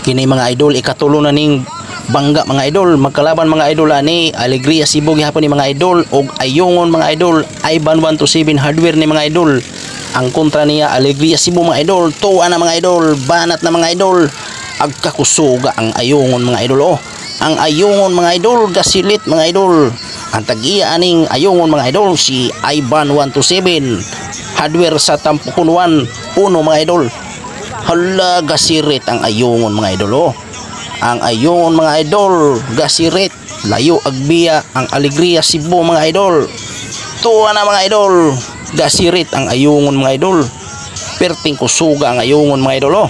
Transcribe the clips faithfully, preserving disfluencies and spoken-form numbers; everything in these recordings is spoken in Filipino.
Kini mga idol ikatulo na ning bangga mga idol, magkalaban mga idol ani Alegria Cebu gihapon ni mga idol og Ayungon mga idol. Ivan one two seven hardware ni mga idol. Ang kontra niya Alegria Cebu mga idol. Tuwa na mga idol, banat na mga idol. Agkakusuga ang Ayungon mga idol oh. Ang Ayungon mga idol gasilit mga idol. Ang tag-iya aning Ayungon mga idol si Ivan one two seven hardware sa Tampukon one uno mga idol. Hala gasirit ang Ayungon mga idol oh. Ang Ayungon mga idol gasirit layo agbiya ang Alegria Cebu mga idol. Tuwa na mga idol, gasirit ang Ayungon mga idol. Perting kusuga ang Ayungon mga idol oh.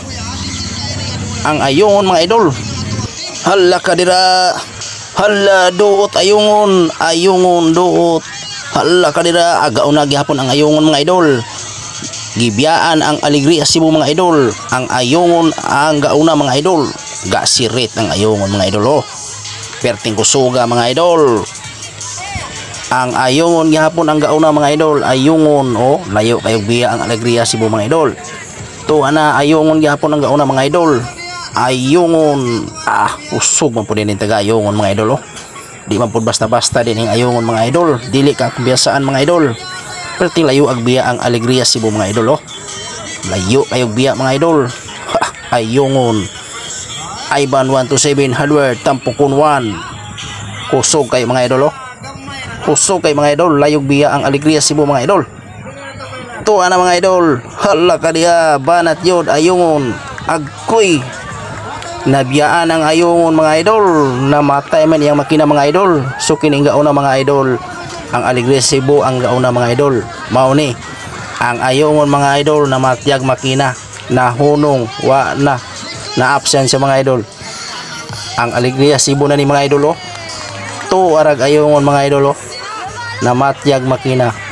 Ang Ayungon mga idol. Hala kadira. Hala duot Ayungon, Ayungon duot. Hala kadira agaw na gihapon ang Ayungon mga idol. Gibiyaan ang Alegria Cebu mga idol. Ang Ayungon ang gauna mga idol. Gasirit ang Ayungon mga idol oh. Perting kusuga mga idol. Ang Ayungon gihapon ang gauna mga idol. Ayungon oh, layo kayo biya ang Alegria Cebu mga idol. To ana Ayungon gihapon ang gauna mga idol. Ayungon ah usog man pud din taga Ayungon mga idol oh. Di man pud basta-basta din ang Ayungon mga idol. Dili ka kebiasaan mga idol. Perting layo agbiya ang Alegria Cebu mga idol oh. Layo kayo biya mga idol. Ha, Ayungon. Ivan one two seven hardware Tampukon one. Kusog kayo mga idol oh. Kusog kayo mga idol. Layo biya ang Alegria Cebu mga idol. Tuwa na mga idol. Hala ka diha banat yod Ayungon. Agkoy. Nabiyaan ang Ayungon mga idol. Namatay man iyang makina mga idol. So kining gauna mga idol. Ang Alegria Cebu ang gauna mga idol. Mao ni ang Ayungon mga idol na matyag makina nahunong wa na na absent sa mga idol. Ang Alegria Cebu na ni mga idol oh. To arag Ayungon mga idol oh. Na matyag makina